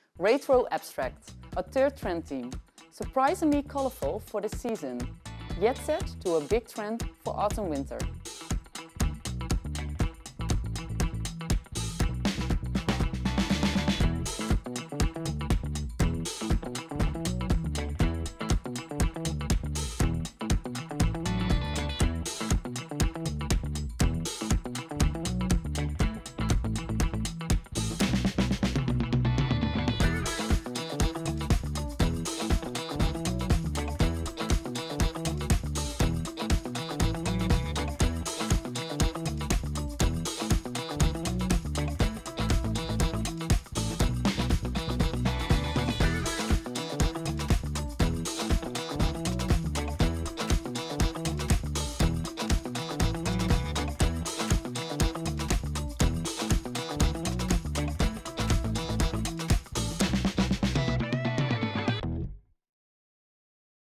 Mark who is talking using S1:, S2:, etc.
S1: Retro Abstract, our third trend theme. Surprisingly colorful for this season, yet set to a big trend for autumn-winter.